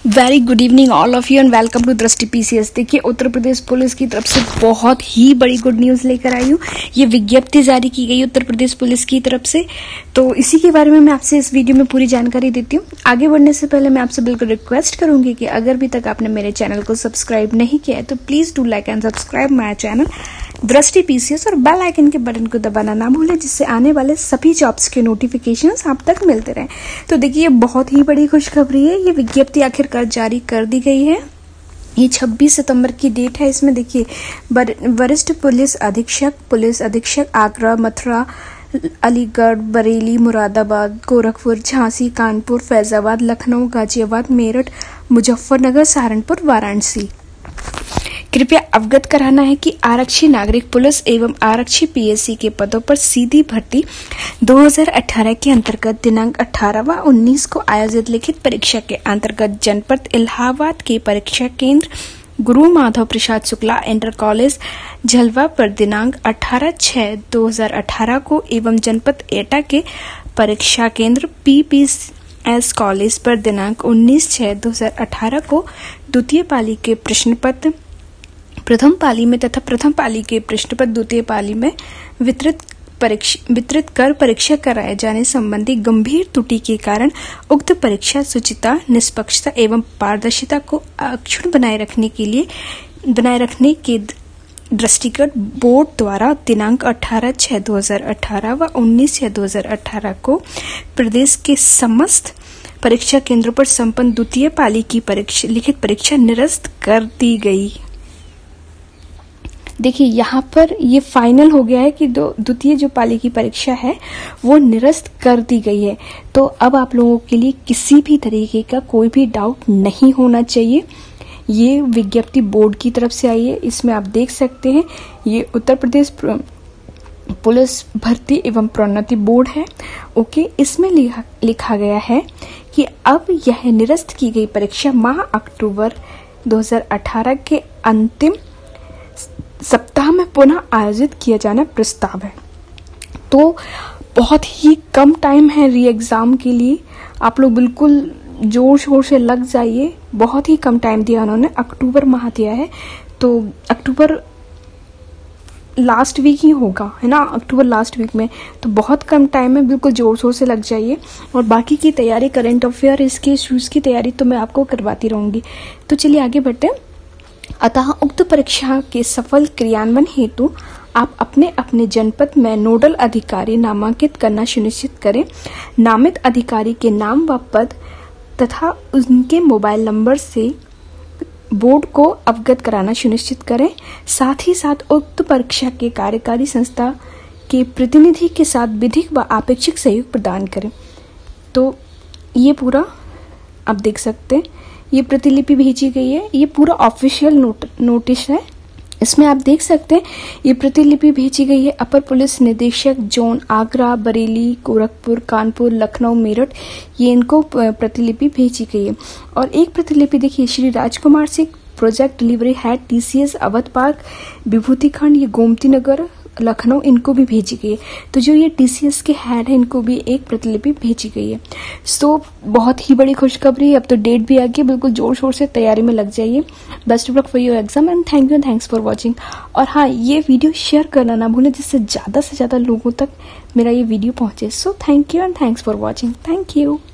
Very good evening all of you and welcome to Drishti PCS. देखिए, उत्तर प्रदेश police की तरफ से बहुत ही बड़ी गुड न्यूज़ लेकर आई हूँ। ये विज्ञप्ति जारी की गई उत्तर प्रदेश पुलिस की तरफ से, तो इसी के बारे में मैं आपसे इस वीडियो में पूरी जानकारी देती हूँ। आगे बढ़ने से पहले मैं आपसे बिल्कुल रिक्वेस्ट करूंगी कि अगर अभी तक आपने मेरे चैनल को सब्सक्राइब नहीं किया है तो please do like and subscribe my channel Drishti PCS और बेल आइकन के बटन को दबाना ना भूलें, जिससे आने वाले सभी जॉब्स के नोटिफिकेशंस आप तक मिलते रहें। तो देखिए, ये बहुत ही बड़ी खुशखबरी है। ये विज्ञप्ति आखिरकार जारी कर दी गई है। ये 26 सितंबर की डेट है। इसमें देखिए, वरिष्ठ पुलिस अधीक्षक आगरा, मथुरा, अलीगढ़, बरेली, मुरादाबाद, गोरखपुर, झांसी, कानपुर, फैजाबाद, लखनऊ, गाजियाबाद, मेरठ, मुजफ्फरनगर, सहारनपुर, वाराणसी। कृपया अवगत कराना है कि आरक्षी नागरिक पुलिस एवं आरक्षी पीएससी के पदों पर सीधी भर्ती 2018 के अंतर्गत दिनांक 18 व 19 को आयोजित लिखित परीक्षा के अंतर्गत जनपद इलाहाबाद के परीक्षा केंद्र गुरु माधव प्रसाद शुक्ला इंटर कॉलेज झलवा पर दिनांक 18/6/2018 को एवं जनपद एटा के परीक्षा केंद्र पीपीएस कॉलेज पर दिनांक 19/6/2018 को द्वितीय पाली के प्रश्न पत्र प्रथम पाली में तथा प्रथम पाली के प्रश्न पत्र द्वितीय पाली में वितरित कर परीक्षा कराए जाने संबंधी गंभीर त्रुटि के कारण उक्त परीक्षा शुचिता, निष्पक्षता एवं पारदर्शिता को अक्षुण्ण बनाए रखने के दृष्टिगत बोर्ड द्वारा दिनांक 18/6/2018 व 19/6/2018 को प्रदेश के समस्त परीक्षा केंद्रों पर संपन्न द्वितीय पाली की लिखित परीक्षा निरस्त कर दी गई। देखिए, यहाँ पर ये फाइनल हो गया है कि द्वितीय जो पाली की परीक्षा है वो निरस्त कर दी गई है। तो अब आप लोगों के लिए किसी भी तरीके का कोई भी डाउट नहीं होना चाहिए। ये विज्ञप्ति बोर्ड की तरफ से आई है। इसमें आप देख सकते हैं, ये उत्तर प्रदेश पुलिस भर्ती एवं प्रोन्नति बोर्ड है। ओके, इसमें लिखा गया है कि अब यह निरस्त की गई परीक्षा माह अक्टूबर 2018 के अंतिम सप्ताह में पुनः आयोजित किया जाना प्रस्ताव है। तो बहुत ही कम टाइम है री एग्जाम के लिए। आप लोग बिल्कुल जोर शोर से लग जाइए। बहुत ही कम टाइम दिया उन्होंने, अक्टूबर माह दिया है, तो अक्टूबर लास्ट वीक ही होगा, है ना, अक्टूबर लास्ट वीक में। तो बहुत कम टाइम में बिल्कुल जोर शोर से लग जाइए। और बाकी की तैयारी, करंट अफेयर, इसके इश्यूज की तैयारी तो मैं आपको करवाती रहूंगी। तो चलिए आगे बढ़ते हैं। अतः उक्त परीक्षा के सफल क्रियान्वयन हेतु आप अपने अपने जनपद में नोडल अधिकारी नामांकित करना सुनिश्चित करें। नामित अधिकारी के नाम व पद तथा उनके मोबाइल नंबर से बोर्ड को अवगत कराना सुनिश्चित करें। साथ ही साथ उक्त परीक्षा के कार्यकारी संस्था के प्रतिनिधि के साथ विधिक व आपेक्षिक सहयोग प्रदान करें। तो ये पूरा आप देख सकते हैं, ये प्रतिलिपि भेजी गई है। ये पूरा ऑफिशियल नोटिस है। इसमें आप देख सकते हैं ये प्रतिलिपि भेजी गई है अपर पुलिस निदेशक जोन आगरा, बरेली, गोरखपुर, कानपुर, लखनऊ, मेरठ, ये इनको प्रतिलिपि भेजी गई है। और एक प्रतिलिपि देखिए, Shri Rajkumar Singh, project delivery head, TCS Awadh park, Vibhuti Khand, ये गोमती नगर, लखनऊ, इनको भी भेजी गई है। तो जो ये टीसीएस के हेड है, इनको भी एक प्रतिलिपि भेजी गई है। सो बहुत ही बड़ी खुशखबरी है। अब तो डेट भी आ गई, बिल्कुल जोर शोर से तैयारी में लग जाइए। Best of luck for your exam and thanks for watching. और हाँ, ये वीडियो शेयर करना ना भूलें, जिससे ज़्यादा से ज़्यादा लोगों तक मेरा ये वीडियो पहुंचे। So thank you and thanks for watching. Thank you.